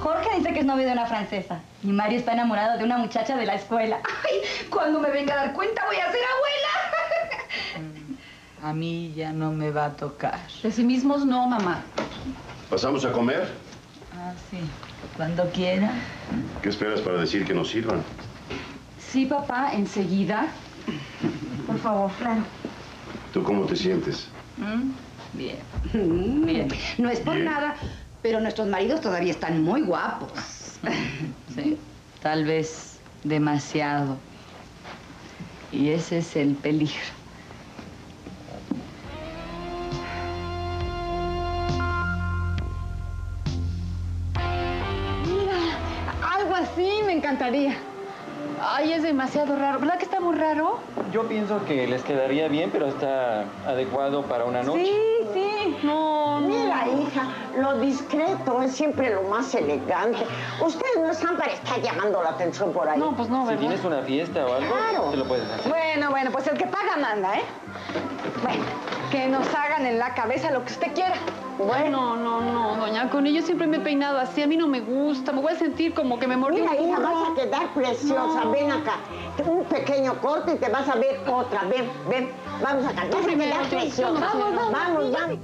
Jorge dice que es novio de una francesa. Y Mario está enamorado de una muchacha de la escuela. Ay, cuando me venga a dar cuenta voy a ser abuela. A mí ya no me va a tocar. Pesimismos no, mamá. ¿Pasamos a comer? Ah, sí. Cuando quiera. ¿Qué esperas para decir que nos sirvan? Sí, papá, enseguida. Por favor, claro. ¿Tú cómo te sientes? Bien. Bien. No es por Bien. nada, pero nuestros maridos todavía están muy guapos. Sí. Tal vez demasiado. Y ese es el peligro. Algo así me encantaría. Ay, es demasiado raro. ¿Verdad que está muy raro? Yo pienso que les quedaría bien, pero está adecuado para una noche. Sí. No. Mira, hija, lo discreto es siempre lo más elegante. Ustedes no están para estar llamando la atención por ahí. No, pues no, Si ¿verdad? tienes una fiesta o algo, Claro. te lo puedes hacer. Bueno, pues el que paga manda, ¿eh? Bueno, que nos hagan en la cabeza lo que usted quiera. Bueno. No, doña Connie, yo siempre me he peinado así, a mí no me gusta, me voy a sentir como que me mordí Mira, un hija, burro. vas a quedar preciosa. No. Ven acá. Un pequeño corte y te vas a ver otra. Ven. Vamos acá. Vas a primero, quedar yo preciosa. no quiero. Vamos.